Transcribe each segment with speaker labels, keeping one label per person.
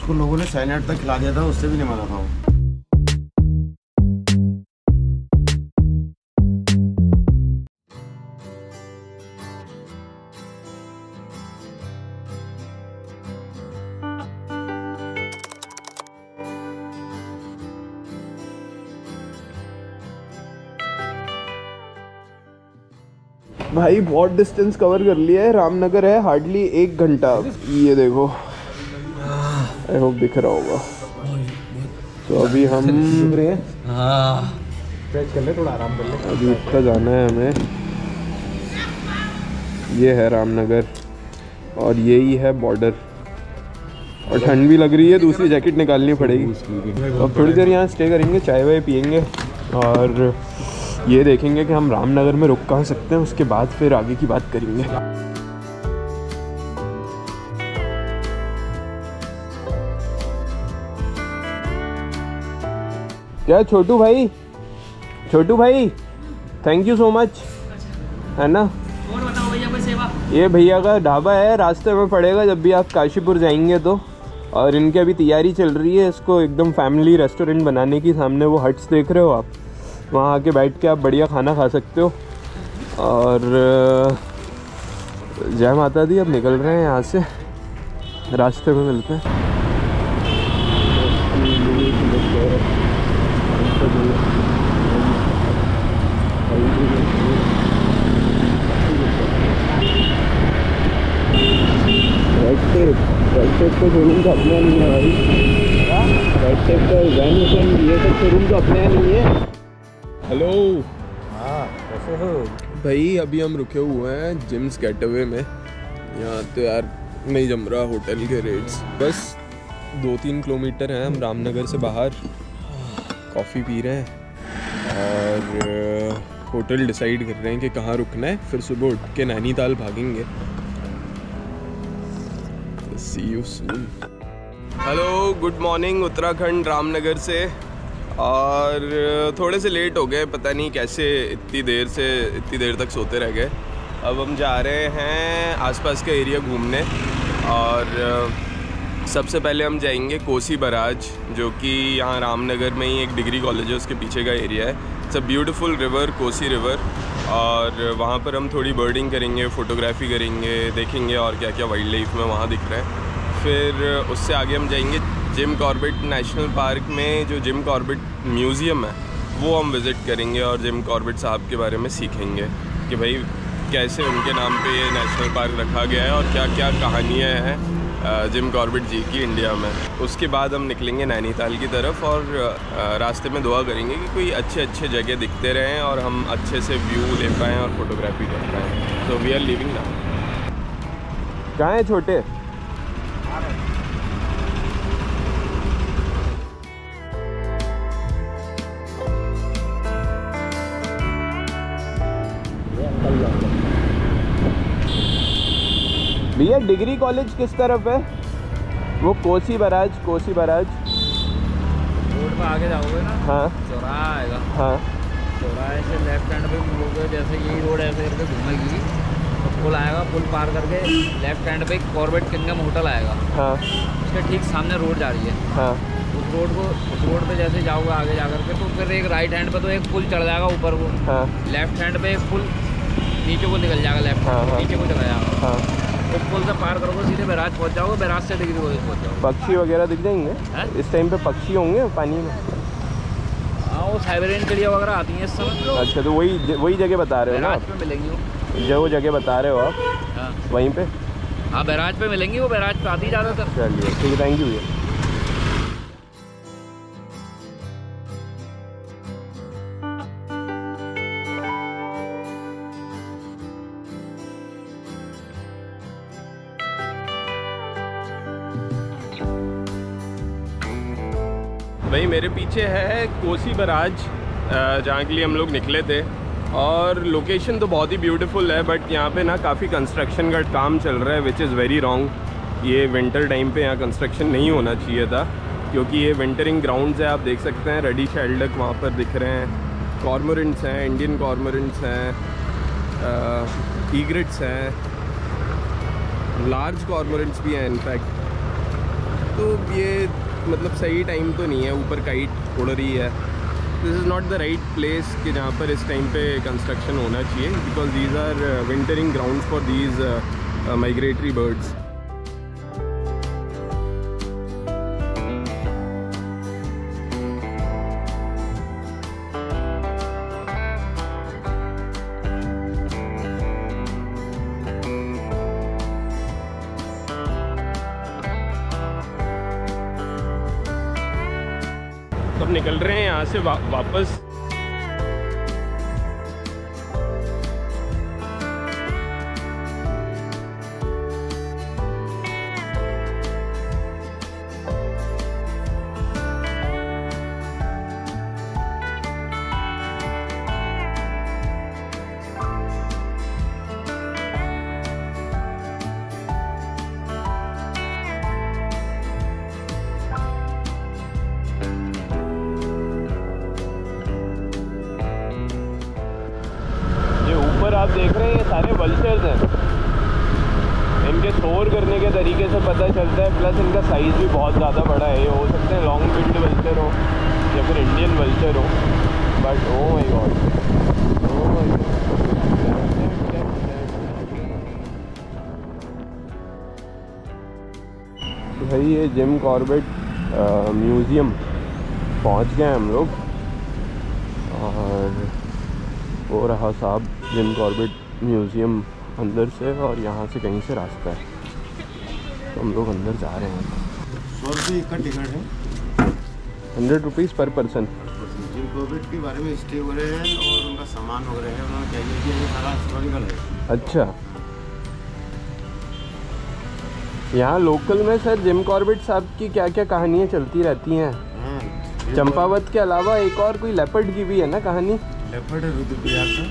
Speaker 1: उसको लोगों ने साइनाइड तक खिला दिया था, उससे भी नहीं मरा था वो।
Speaker 2: भाई बहुत डिस्टेंस कवर कर लिया है। रामनगर है हार्डली 1 घंटा। ये देखो, आई होप दिख रहा होगा। तो अभी हम
Speaker 1: स्ट्रेच कर ले, थोड़ा आराम कर ले।
Speaker 2: अभी इतना जाना है हमें। ये है रामनगर और यही है बॉर्डर। और ठंड भी लग रही है, दूसरी जैकेट निकालनी पड़ेगी। अब थोड़ी देर यहाँ स्टे करेंगे, चाय वाय पियेंगे और ये देखेंगे कि हम रामनगर में रुक कहाँ सकते हैं। उसके बाद फिर आगे की बात करेंगे। क्या छोटू भाई, छोटू भाई थैंक यू सो मच, है ना।
Speaker 3: और बताओ भैया, कोई सेवा?
Speaker 2: ये भैया का ढाबा है, रास्ते में पड़ेगा जब भी आप काशीपुर जाएंगे तो। और इनकी अभी तैयारी चल रही है इसको एकदम फैमिली रेस्टोरेंट बनाने की। सामने वो हट्स देख रहे हो आप, वहाँ आके बैठ के आप बढ़िया खाना खा सकते हो। और जय माता दी। अब निकल रहे हैं यहाँ से, रास्ते में मिलते हैं। रेड टेप का शोरूम तो अपना नहीं है भाई। रेड टेप का वैन ये सब शोरूम तो अपने नहीं है। हेलो,
Speaker 1: हाँ कैसे हो
Speaker 2: भाई अभी हम रुके हुए हैं जिम्स गेटअवे में। यहाँ तो यार नहीं जम रहा होटल के रेट्स। बस 2-3 किलोमीटर हैं हम रामनगर से बाहर। कॉफ़ी पी रहे हैं और होटल डिसाइड कर रहे हैं कि कहाँ रुकना है। फिर सुबह उठ के नैनीताल भागेंगे। See you soon. Hello, good morning Uttarakhand Ramnagar से। और थोड़े से लेट हो गए, पता नहीं कैसे इतनी देर तक सोते रह गए। अब हम जा रहे हैं आसपास का एरिया घूमने। और सबसे पहले हम जाएंगे कोसी बराज, जो कि यहाँ रामनगर में ही एक डिग्री कॉलेज है, उसके पीछे का एरिया है। It's a beautiful river, Kosi river. और वहाँ पर हम थोड़ी बर्डिंग करेंगे, फ़ोटोग्राफी करेंगे, देखेंगे और क्या क्या वाइल्ड लाइफ में वहाँ दिख रहा है। फिर उससे आगे हम जाएंगे जिम कॉर्बेट नेशनल पार्क में। जो जिम कॉर्बेट म्यूज़ियम है वो हम विज़िट करेंगे और जिम कॉर्बेट साहब के बारे में सीखेंगे कि भाई कैसे उनके नाम पे ये नेशनल पार्क रखा गया है और क्या क्या कहानियाँ हैं जिम कॉर्बेट जी की इंडिया में। उसके बाद हम निकलेंगे नैनीताल की तरफ और रास्ते में दुआ करेंगे कि कोई अच्छे जगह दिखते रहें और हम अच्छे से व्यू ले पाएँ और फोटोग्राफी कर पाएँ। तो वी आर लिविंग नाउ। कहाँ है छोटे? भैया डिग्री कॉलेज किस तरफ है? वो कोसी बराज।
Speaker 3: रोड पे आगे जाओगे ना,
Speaker 2: हाँ
Speaker 3: चौराहा आएगा।
Speaker 2: हाँ,
Speaker 3: चौराहे से लेफ्ट हैंड पे मुड़ोगे, जैसे यही रोड ऐसे करके घूमेगी तो पुल आएगा। पुल पार करके लेफ्ट हैंड पे कॉर्बेट किंगडम होटल आएगा।
Speaker 2: हाँ,
Speaker 3: उसके ठीक सामने रोड जा रही है।
Speaker 2: हाँ,
Speaker 3: उस रोड पे जैसे जाओगे आगे जा करके तो फिर एक राइट हैंड पे तो एक पुल चढ़ जाएगा ऊपर को।
Speaker 2: हाँ,
Speaker 3: लेफ्ट हैंड पे एक पुल नीचे को निकल जाएगा, लेफ्ट
Speaker 2: हाँ,
Speaker 3: नीचे को चला जाएगा।
Speaker 2: हाँ।
Speaker 3: उस पुल से पार करोगे सीधे बैराज पहुंच जाओगे, बैराज से डिग्री कॉलेज पहुंच जाओगे।
Speaker 2: पक्षी वगैरह दिख जाएंगे
Speaker 3: है?
Speaker 2: इस टाइम पे पक्षी होंगे पानी में?
Speaker 3: हाँ, वो साइबेरियन चिड़िया वगैरह आती हैं इस समय।
Speaker 2: अच्छा, तो वही जगह बता रहे हो ना?
Speaker 3: बैराज पे मिलेंगी वो,
Speaker 2: जो जगह बता रहे हो आप।
Speaker 3: हाँ
Speaker 2: वहीं पे?
Speaker 3: हाँ, बैराज पे मिलेंगी वो, बैराज पे आती ज़्यादातर।
Speaker 2: चलिए ठीक है, थैंक यू भैया। भाई मेरे पीछे है कोसी बराज, जहाँ के लिए हम लोग निकले थे। और लोकेशन तो बहुत ही ब्यूटीफुल है, बट यहाँ पे ना काफ़ी कंस्ट्रक्शन का काम चल रहा है, विच इज़ वेरी रॉन्ग। ये विंटर टाइम पे यहाँ कंस्ट्रक्शन नहीं होना चाहिए था, क्योंकि ये विंटरिंग ग्राउंड्स है। आप देख सकते हैं रेडी शेल्डक वहाँ पर दिख रहे हैं, कॉर्मोरेंट्स हैं, इंडियन कॉर्मोरेंट्स हैं, ईग्रेट्स हैं, लार्ज कॉर्मोरेंट्स भी हैं इनफैक्ट। तो ये मतलब सही टाइम तो नहीं है, ऊपर काइट उड़ रही है। This is not the right place कि जहाँ पर इस टाइम पे कंस्ट्रक्शन होना चाहिए, because these are wintering ground for these migratory birds. तो अब निकल रहे हैं यहाँ से वापस। आप देख रहे हैं ये सारे वल्चर्स हैं। इनके शोर करने के तरीके से पता चलता है, प्लस इनका साइज़ भी बहुत ज़्यादा बड़ा है। ये हो सकते हैं लॉन्ग बिल्ड वल्चर हो या फिर इंडियन वल्चर हो, but oh my god, oh my god. भाई ये जिम कॉर्बेट म्यूज़ियम पहुंच गए हम लोग, और वो रहा साहब जिम कॉर्बेट म्यूज़ियम अंदर से, और यहाँ से कहीं से रास्ता है, तो हम लोग अंदर जा रहे हैं।
Speaker 1: 100 रुपये का टिकट है,
Speaker 2: 100 रुपीज़ पर पर्सन।
Speaker 1: जिम कॉर्बेट के बारे में हिस्ट्री वगैरह है और उनका सामान वगैरह है, उन्होंने चाहिए कि ये सारा हिस्टोरिकल है।
Speaker 2: अच्छा, यहाँ लोकल में सर जिम कॉर्बेट साहब की क्या क्या कहानियाँ चलती रहती हैं? चंपावत के अलावा एक और कोई लेपर्ड की भी है ना कहानी?
Speaker 1: लेपर्ड है रुद्रप्रयाग का।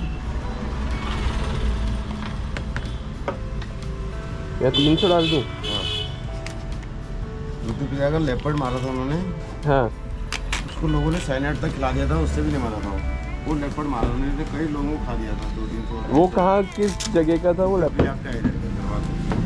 Speaker 2: या 300 डाल दूँ?
Speaker 1: हाँ, रुद्रप्रयाग का लेपर्ड मारा था उन्होंने।
Speaker 2: हाँ,
Speaker 1: उसको लोगों ने साइनाइड तक खिला दिया था, उससे भी नहीं मारा था वो लेपर्ड मारा उन्होंने, कई लोगों को खा दिया था, 2-300।
Speaker 2: वो कहाँ किस जगह का था वो लेपर्ड?
Speaker 1: रुद्रप्रयाग का एरिया था, दरवाजा।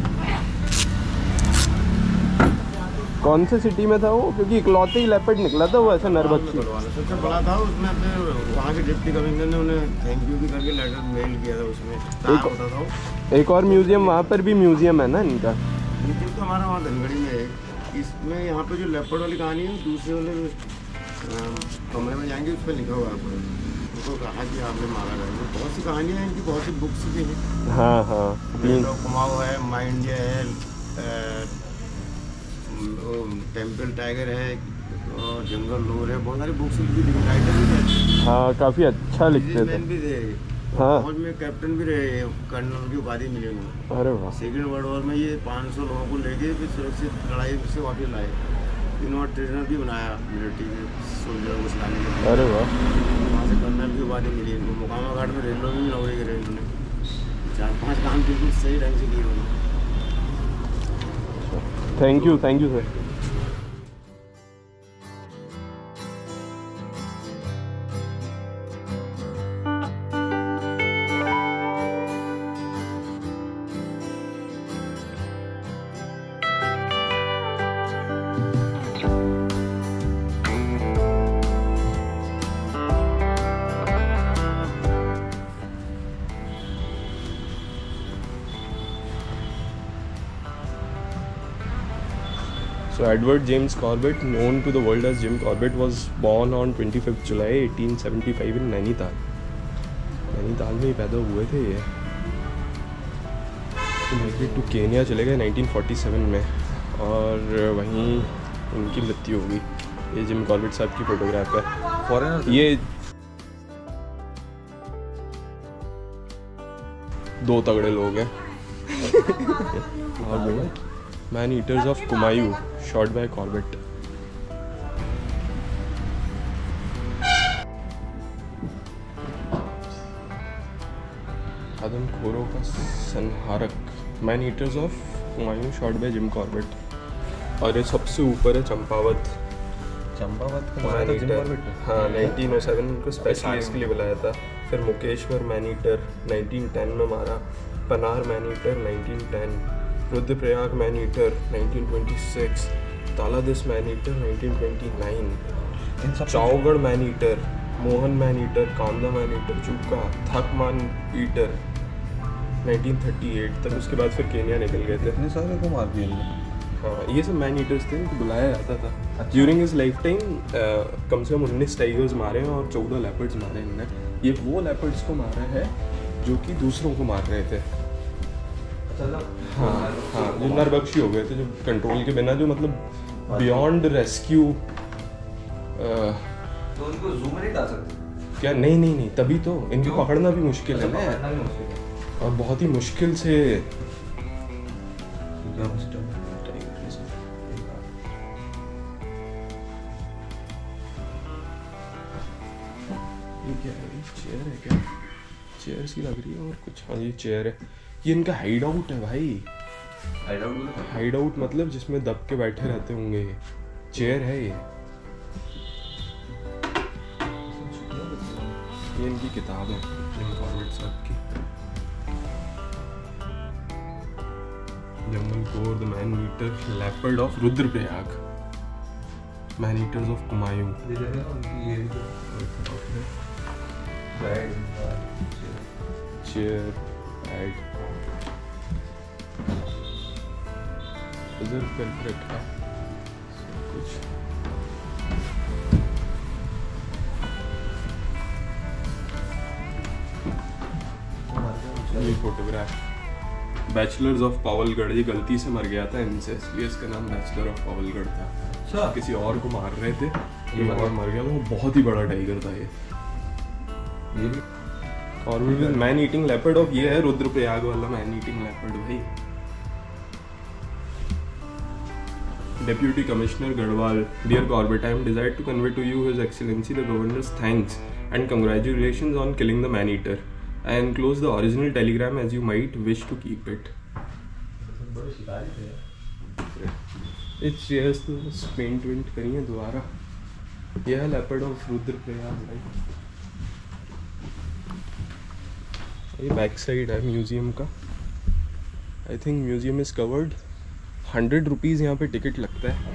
Speaker 2: कौन से सिटी में था वो? क्योंकि इकलौते ही लेपर्ड निकला था वो ऐसा नरभक्षी।
Speaker 1: सबसे बड़ा था उसमें, फिर वहाँ के डिप्टी कमिश्नर ने उन्हें थैंक यू भी करके लेटर मेल किया था। उसमें होता था
Speaker 2: एक और म्यूजियम, वहाँ पर भी म्यूजियम है ना इनका?
Speaker 1: म्यूजियम तो हमारा वहाँ धनगढ़ी में है। इसमें यहाँ पे जो लेपर्ड वाली कहानी है, दूसरे वाले कमरे में जाएंगे, उस पर लिखा हुआ है उनको कहा कि आपने मारा गया। बहुत सी कहानियाँ हैं इनकी, बहुत सी बुक्स भी हैं।
Speaker 2: हाँ हाँ,
Speaker 1: कुमाऊँ है, माई इंडिया है, टेम्पल टाइगर है, और जंगल लोर है, बहुत सारी बुक्स भी लिखी, राइटर भी है।
Speaker 2: हाँ, काफ़ी अच्छा लिखते थे।
Speaker 1: भी थे,
Speaker 2: हाँ,
Speaker 1: फौज में कैप्टन भी रहे, कर्नल की उपाधि मिली उन्हें।
Speaker 2: अरे वाह।
Speaker 1: सेकेंड वर्ल्ड वॉर में ये 500 लोगों को लेके फिर सुरक्षित लड़ाई से वापस लाए। इन्होंने ट्रेनर भी बनाया मिलिट्री के सोल्जरों को सिलाने के लिए।
Speaker 2: अरे वाह।
Speaker 1: वहाँ से कर्नल की उपाधि मिली इनको। मुकामा घाट में रेलवे में भी नौकरी करे इन्होंने। 4-5 काम बिल्कुल सही ढंग से किए उन्होंने।
Speaker 2: Thank you sir. So Edward James Corbett, known to the world as Jim Corbett, was born on 25th July 1875 in Nainital. Nainital में ही पैदा हुए थे ये। माइग्रेट टू केन्या चले गए 1947 में, और वहीं उनकी मृत्यु हो गई। ये जिम कॉर्बेट साहब की फोटोग्राफ है। फॉरेनर ये 2 तगड़े लोग हैं। और man eaters of Kumaon, shot by Corbett. आदमखोरों का संहारक, man eaters of Kumaon, shot by Jim Corbett. और ये सबसे ऊपर है चंपावत।
Speaker 1: चंपावत
Speaker 2: का हाँ, 1907 को स्पेशली इसके लिए बुलाया था। फिर मुकेश्वर मैन ईटर 1910 में मारा। Panar man eater 1910। Rudraprayag man eater 1926। Taladis man eater 1929, Chowgarh man eater, Mohan man eater, Kanda man eater, Chuka, Thak man eater 1938 तक। उसके बाद फिर केन्या निकल गए थे।
Speaker 4: इतने सारे को मार दिए इनने।
Speaker 2: हाँ, ये सब मैन ईटर्स थे, इनको बुलाया जाता था। ड्यूरिंग हिज लाइफ टाइम कम से कम 19 टाइगर्स मारे हैं और 14 लेपर्ड्स मारे इनने। ये वो लेपर्ड्स को मारा है जो कि दूसरों को मार रहे थे। हाँ हाँ, जो नरबख्शी हो गए थे, जो कंट्रोल के बिना, जो मतलब बियॉन्ड रेस्क्यू।
Speaker 4: तो उनको जू में नहीं डाल सकते
Speaker 2: क्या? नहीं, तभी तो इनको पकड़ना भी मुश्किल है ना, और बहुत ही मुश्किल से। ये क्या है? चेयर है क्या? चेयर सी लग रही है और कुछ। हाँ, ये चेयर है। ये इनका हाइड आउट है भाई। हाइड आउट मतलब जिसमें दब के बैठे रहते होंगे। ये चेयर है। ये इनकी किताब है, जिम कॉर्बेट साहब की। Jungle lore, the man eater, leopard of Rudraprayag, man eaters of Kumaon. Chair, right, reserve करके रखा सब कुछ। ये फोटोग्राफ बैचलर्स ऑफ पावलगढ़। ये गलती से मर गया था इनसे, इसलिए इसका नाम बैचलर ऑफ पावलगढ़ था। किसी और को मार रहे थे, ये और मर गया। वो बहुत ही बड़ा टाइगर था ये भी। और मैन ईटिंग लेपर्ड ऑफ, ये है रुद्रप्रयाग वाला मैन ईटिंग लेपर्ड भाई। Deputy Commissioner Garhwal, dear Corbett, I am desired to convey to you His Excellency the Governor's thanks and congratulations on killing the man-eater. I enclose the original telegram as you might wish to keep it. It's just paint करी है दोबारा। यह है leopard of Rudraprayag भाई। ये back side है museum का। I think museum is covered. 100 rupees यहाँ पे टिकट लगता है,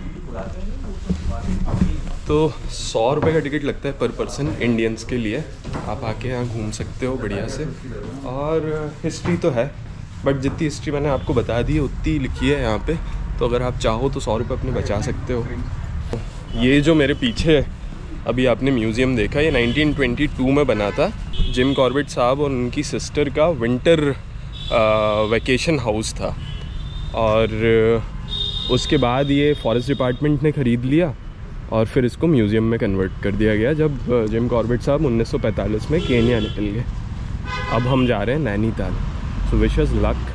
Speaker 2: तो 100 रुपये का टिकट लगता है पर पर्सन इंडियंस के लिए। आप आके यहाँ घूम सकते हो बढ़िया से। और हिस्ट्री तो है, बट जितनी हिस्ट्री मैंने आपको बता दी है उतनी लिखी है यहाँ पे, तो अगर आप चाहो तो 100 रुपये अपने बचा सकते हो। ये जो मेरे पीछे अभी आपने म्यूज़ियम देखा, ये 1922 में बना था। जिम कॉर्बेट साहब और उनकी सिस्टर का विंटर वैकेशन हाउस था, और उसके बाद ये फॉरेस्ट डिपार्टमेंट ने ख़रीद लिया और फिर इसको म्यूज़ियम में कन्वर्ट कर दिया गया जब जिम कॉर्बेट साहब 1945 में केन्या निकल गए। अब हम जा रहे हैं Nainital. So wish us luck.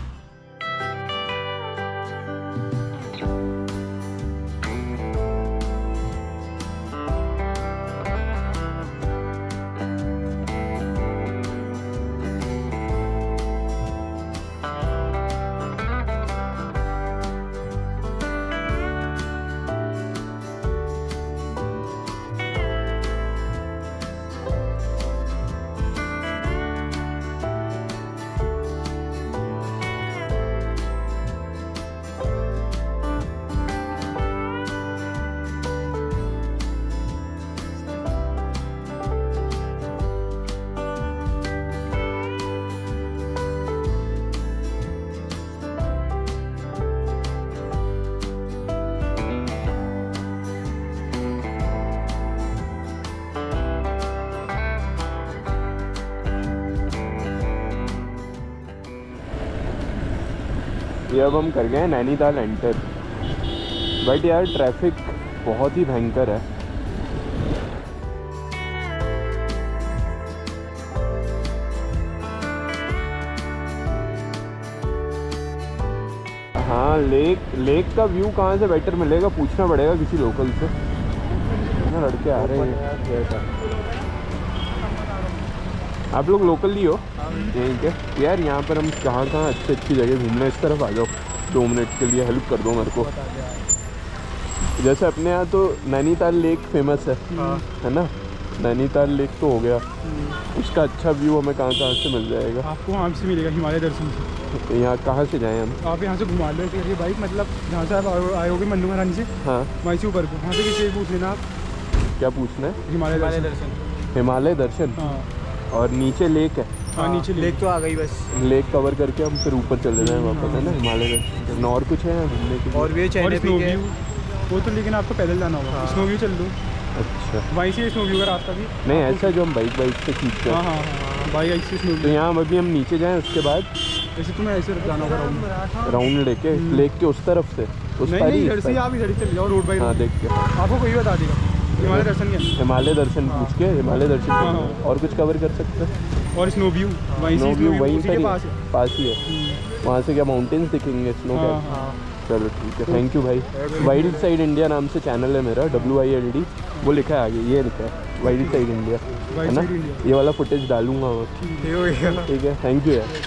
Speaker 2: ये अब हम कर गए हैं नैनीताल एंटर, बट यार ट्रैफिक बहुत ही भयंकर है। हाँ, लेक का व्यू कहाँ से बेटर मिलेगा पूछना पड़ेगा किसी लोकल से। ना लड़के आ रहे हैं। आप लोग लोकल ही हो यहीं के? यार यहाँ पर हम कहाँ अच्छी जगह घूमना, इस तरफ आ जाओ 2 मिनट के लिए, हेल्प कर दो मेरे को। जैसे अपने यहाँ तो नैनीताल लेक फेमस है ना, नैनीताल लेक तो हो गया, उसका अच्छा व्यू हमें कहाँ से मिल जाएगा?
Speaker 5: आपको वहाँ से मिलेगा हिमालय दर्शन से।
Speaker 2: तो यहाँ कहाँ से जाएं हम?
Speaker 5: आप यहाँ से घुमा लो ये बाइक, मतलब जहाँ से आप आए होगे मन्नू महारानी से,
Speaker 2: हाँ
Speaker 5: वहीं से ऊपर को, वहाँ से किसी पूछ लेना आप।
Speaker 2: क्या पूछना है?
Speaker 5: हिमालय दर्शन।
Speaker 2: हिमालय दर्शन।
Speaker 5: हाँ
Speaker 2: और नीचे लेक है।
Speaker 5: हाँ नीचे लेक तो आ गई बस।
Speaker 2: लेक कवर करके हम फिर ऊपर चले जाएं वापस, है ना, हिमालय दर्शन। और कुछ है घूमने के लिए?
Speaker 5: और भी स्नो व्यू, वो तो लेकिन आपको पैदल जाना होगा। स्नो व्यू चल लो।
Speaker 2: अच्छा,
Speaker 5: वहीं से स्नो व्यू का रास्ता भी
Speaker 2: नहीं ऐसा जो हम बाइक से खींचते
Speaker 5: हाँ
Speaker 2: हैं।
Speaker 5: हाँ हाँ बाइक से स्नो
Speaker 2: तो
Speaker 5: व्यू।
Speaker 2: यहाँ अभी हम नीचे जाएं, उसके बाद
Speaker 5: ऐसे तुम्हें ऐसे जाना होगा
Speaker 2: राउंड लेके लेक के उस तरफ से, उस
Speaker 5: नहीं
Speaker 2: पार
Speaker 5: नहीं
Speaker 2: ही,
Speaker 5: इधर से आप इधर चले जाओ रोड बाई
Speaker 2: हाँ
Speaker 5: रोड।
Speaker 2: देख के
Speaker 5: आपको कोई बता देगा हिमालय दर्शन क्या।
Speaker 2: हिमालय दर्शन पूछ के हिमालय दर्शन
Speaker 5: हाँ,
Speaker 2: करना है।
Speaker 5: हाँ।
Speaker 2: और कुछ कवर कर सकते हैं?
Speaker 5: और स्नो व्यू वहीं
Speaker 2: स्नो
Speaker 5: से
Speaker 2: व्यू वहीं
Speaker 5: उसी
Speaker 2: पर
Speaker 5: के
Speaker 2: ही
Speaker 5: पास है।
Speaker 2: पास ही है। वहाँ से क्या माउंटेन्स दिखेंगे स्नो
Speaker 5: हाँ
Speaker 2: के?
Speaker 5: हाँ
Speaker 2: चलो ठीक है, थैंक यू भाई। वाइल्ड साइड इंडिया नाम से चैनल है मेरा, WILD, वो लिखा है आगे, ये लिखा है वाइल्ड साइड इंडिया, है
Speaker 5: वाइल्ड
Speaker 2: ना?
Speaker 5: Side India.
Speaker 2: ये वाला फुटेज डालूंगा मैं। ठीक है, थैंक यू यार।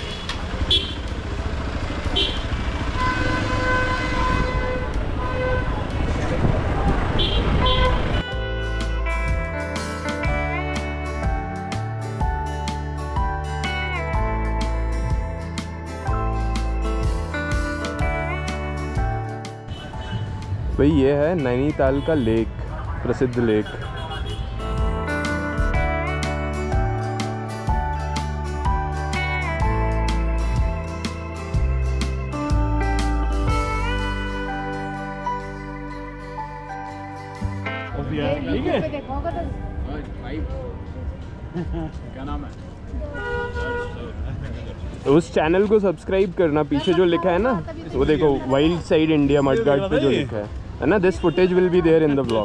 Speaker 2: भाई ये है नैनीताल का लेक, प्रसिद्ध लेक।
Speaker 5: ठीक है
Speaker 3: क्या नाम है?
Speaker 2: उस चैनल को सब्सक्राइब करना, पीछे जो लिखा है ना वो देखो, वाइल्ड साइड इंडिया मडगार्ड पे जो लिखा है ना, this footage will be there in the blog.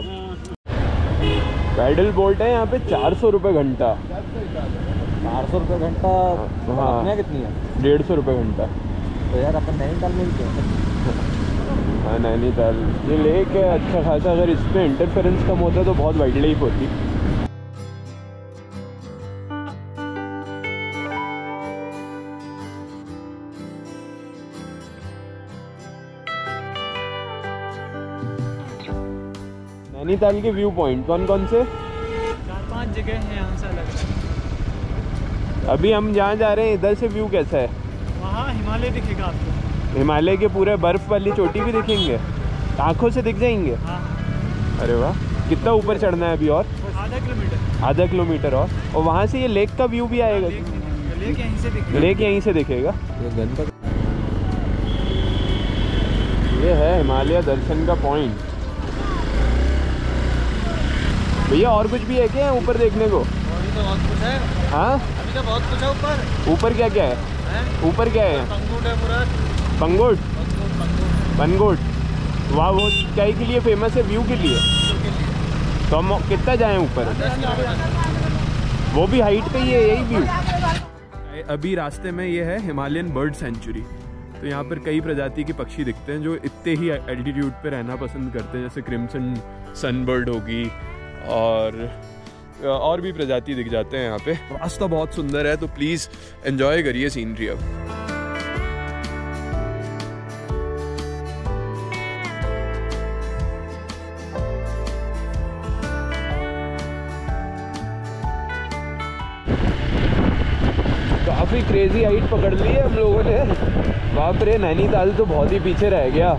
Speaker 2: Paddle boat है यहाँ पे 400 रुपये घंटा।
Speaker 4: 400 रुपये घंटा।
Speaker 2: हाँ
Speaker 4: अपने कितनी है?
Speaker 2: 150 रुपये घंटा।
Speaker 4: तो यार अपन नैनीताल में ही
Speaker 2: हाँ नैनीताल, ये लेक है अच्छा खासा। अगर इस पर इंटरफेरेंस कम होता तो बहुत वाइल्ड लाइफ होती। नैनीताल के व्यू पॉइंट कौन कौन से?
Speaker 5: 4-5 जगह हैं यहाँ से अलग।
Speaker 2: अभी हम जहाँ जा रहे हैं इधर से व्यू कैसा है?
Speaker 5: वहाँ हिमालय दिखेगा आपको।
Speaker 2: हिमालय के पूरे बर्फ वाली चोटी भी दिखेंगे, आंखों से दिख जाएंगे।
Speaker 5: हाँ
Speaker 2: अरे वाह, कितना ऊपर चढ़ना है अभी? और
Speaker 5: आधा किलोमीटर।
Speaker 2: आधा किलोमीटर और वहाँ से ये लेक का व्यू भी आएगा।
Speaker 5: लेक यहीं से दिखेगा।
Speaker 2: लेक यहीं से दिखेगा।
Speaker 4: ये गंदा।
Speaker 2: ये है हिमालय दर्शन का पॉइंट। भैया और कुछ भी है क्या ऊपर देखने को?
Speaker 3: अभी तो बहुत कुछ है।
Speaker 2: हाँ
Speaker 3: अभी तो बहुत कुछ है ऊपर।
Speaker 2: ऊपर क्या क्या है? ऊपर क्या है?
Speaker 3: पंगुट है पूरा।
Speaker 2: पंगोट? पंगोट, वाह, वो क्या के लिए फेमस है? व्यू के लिए। तो हम कितना जाएं ऊपर? वो भी हाइट पे ही है यही व्यू। अभी रास्ते में ये है हिमालयन बर्ड सेंचुरी। तो यहाँ पर कई प्रजाति के पक्षी दिखते हैं जो इतने ही एल्टीट्यूड पे रहना पसंद करते हैं, जैसे क्रिम्सन सनबर्ड होगी और भी प्रजाति दिख जाते हैं यहाँ पे। रास्ता बहुत सुंदर है, तो प्लीज़ एंजॉय करिए सीनरी। अब काफ़ी क्रेजी हाइट पकड़ ली है हम लोगों ने। बाप रे, नैनीताल तो बहुत ही पीछे रह गया।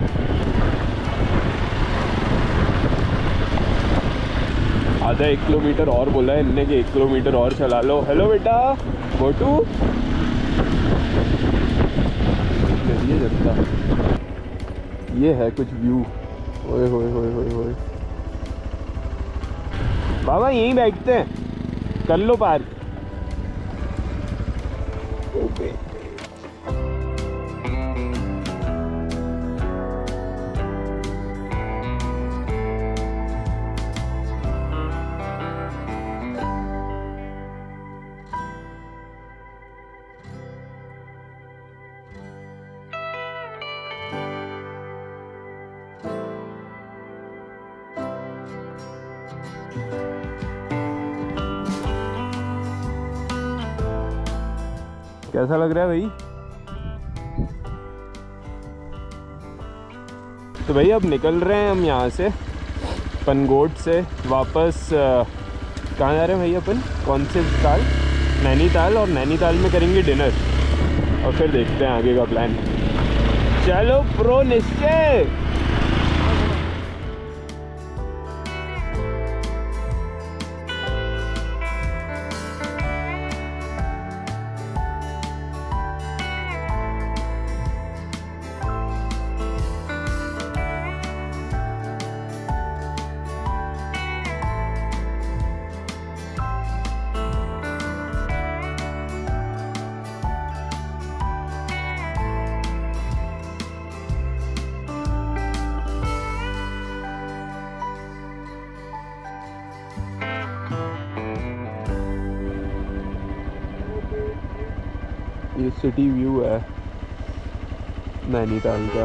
Speaker 2: आधा 1 किलोमीटर और बोला है इनने कि 1 किलोमीटर और चला लो। हेलो बेटा मोटू, ये जनता, ये है कुछ व्यू। ओए होए होए होए होए, बाबा यहीं बैठते हैं, कर लो पार्क। ओके कैसा लग रहा है भाई? तो भाई अब निकल रहे हैं हम यहाँ से, पनगोट से वापस। कहाँ जा रहे हैं भाई अपन? कौन से ताल? नैनीताल। और नैनीताल में करेंगे डिनर। और फिर देखते हैं आगे का प्लान। चलो प्रो निश्चय। ये सिटी व्यू है नैनीताल का।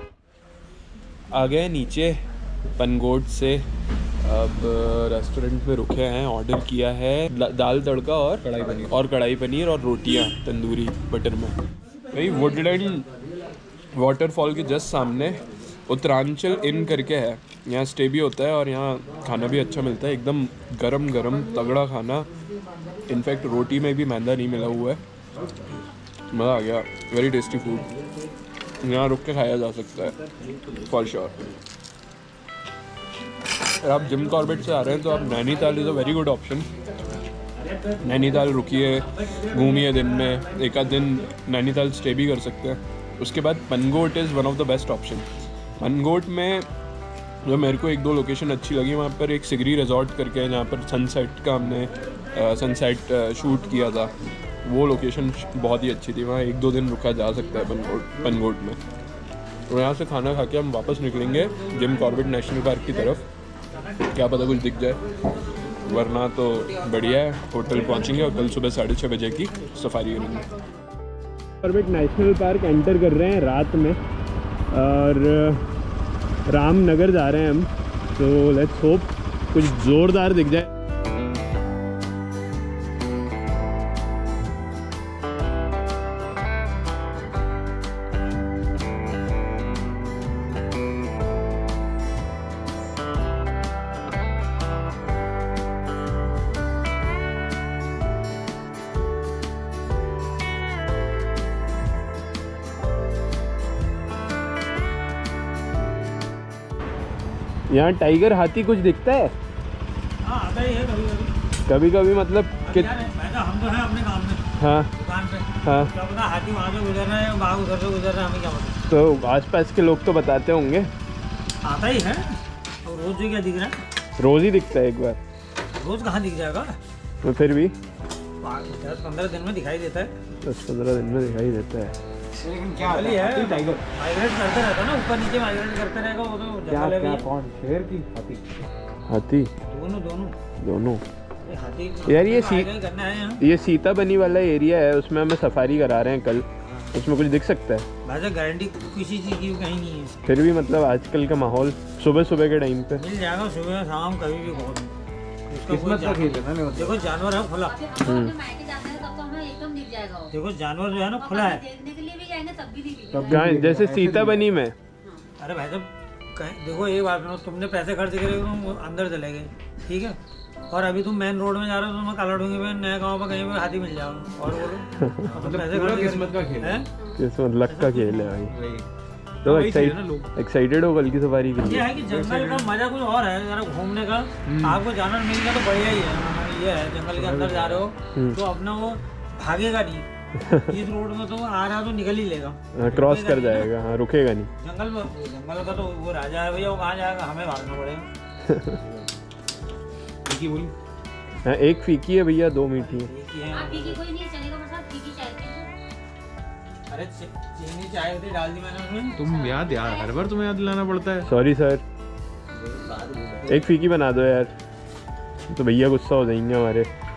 Speaker 2: आ गए नीचे पनगोट से। अब रेस्टोरेंट में रुके हैं, ऑर्डर किया है दाल तड़का और कढ़ाई पनीर और रोटियां तंदूरी बटर में। भाई वुडलैंड वाटरफॉल के जस्ट सामने उत्तरांचल इन करके है, यहाँ स्टे भी होता है और यहाँ खाना भी अच्छा मिलता है, एकदम गरम गरम तगड़ा खाना। इनफैक्ट रोटी में भी मैदा नहीं मिला हुआ है, मज़ा आ गया। वेरी टेस्टी फूड, यहाँ रुक के खाया जा सकता है फॉर श्योर। अगर आप जिम कॉर्बेट से आ रहे हैं तो आप Nainital is a very good option. Nainital रुकिए, घूमिए, दिन में एक आध दिन नैनीताल स्टे भी कर सकते हैं। उसके बाद Pangot is one of the best option. Pangot में जो मेरे को एक दो लोकेशन अच्छी लगी, वहाँ पर एक सिगरी रिजॉर्ट करके है जहाँ पर सनसेट का हमने सनसेट शूट किया था। वो लोकेशन बहुत ही अच्छी थी, वहाँ एक दो दिन रुका जा सकता है पनगोट में। और यहाँ से खाना खा के हम वापस निकलेंगे जिम कॉर्बेट नेशनल पार्क की तरफ। क्या पता कुछ दिख जाए, वरना तो बढ़िया है, होटल पहुँचेंगे और कल सुबह 6:30 बजे की सफारी करेंगे। कॉर्बेट नेशनल पार्क एंटर कर रहे हैं रात में और रामनगर जा रहे हैं हम, तो लेट्स होप कुछ ज़ोरदार दिख जाए। यहाँ टाइगर हाथी कुछ दिखता है?
Speaker 6: हाँ आता ही है कभी कभी।
Speaker 2: कभी कभी मतलब कि
Speaker 6: हम तो हैं अपने काम में,
Speaker 2: हाँ
Speaker 6: दुकान पे।
Speaker 2: हाँ,
Speaker 6: क्या पता हाथी वहाँ से गुजर रहा है, बाघ उधर से गुजर रहा है, हमें क्या पता।
Speaker 2: तो आसपास के लोग तो बताते होंगे।
Speaker 6: आता ही है। और रोज भी क्या दिख रहा है?
Speaker 2: रोज ही दिखता है एक बार,
Speaker 6: रोज कहाँ दिख जाएगा?
Speaker 2: तो फिर भी
Speaker 6: 10-15 दिन में दिखाई देता है।
Speaker 2: 10-15 दिन में दिखाई देता है।
Speaker 6: लेकिन क्या है टाइगर माइग्रेट करते रहता है ना, ऊपर नीचे माइग्रेट करते रहेगा। वो तो जंगल है।
Speaker 4: कौन, शेर की हाथी?
Speaker 2: हाथी दोनों।
Speaker 6: हाथी
Speaker 2: यार
Speaker 6: करना है यहाँ।
Speaker 2: ये सीता बनी वाला एरिया है, उसमें हमें सफारी करा रहे हैं कल। उसमें कुछ दिख सकता है?
Speaker 6: भाई गारंटी किसी चीज़ की कहीं नहीं है।
Speaker 2: फिर भी मतलब आजकल का माहौल सुबह सुबह के टाइम पे
Speaker 6: मिल जाएगा, सुबह शाम कभी भी बहुत।
Speaker 4: किस्मत का खेल है ना।
Speaker 6: देखो जानवर है खुला, देखो जानवर जो है ना खुला है।
Speaker 7: देखने के लिए भी जाएंगे तब भी नहीं
Speaker 2: कहाँ है? जैसे सीता बनी में।
Speaker 6: अरे भाई साहब देखो ये बात सुनो, तुमने पैसे खर्च करे तुम अंदर चले गए, ठीक है, और अभी तुम मेन रोड में जा रहे हो, तुम्हें काला ढूंढी में नया गाँव में कहीं पे हाथी मिल जाओगे और बोलो पैसे खर्च।
Speaker 4: किस्मत का खेल है,
Speaker 2: किस्मत लक का खेल है भाई। तो एक्साइटेड हो कल की सफारी के लिए?
Speaker 6: ये है कि जंगल का मजा कुछ और है, जरा घूमने का। आपको जानवर मिल गया तो बढ़िया ही है। ये है जंगल के अंदर जा रहे हो तो अपना वो भागेगा नहीं। इस रोड में तो आ रहा तो निकल ही लेगा,
Speaker 2: क्रॉस कर जाएगा, हाँ रुकेगा नहीं।
Speaker 6: जंगल का तो वो राजा है भैया, वो कहाँ जाएगा, हमें भागना पड़ेगा।
Speaker 2: हाँ एक फीकी है भैया, 2 मीठी है।
Speaker 7: कोई नहीं चलेगा, बस फीकी चाय।
Speaker 6: अरे चीनी चाय होती डाल दी मैंने उसमें।
Speaker 5: तुम याद यार, हर बार तुम्हें याद दिलाना पड़ता है।
Speaker 2: सॉरी सर, एक फीकी बना दो यार, तो भैया गुस्सा हो जाएंगे हमारे।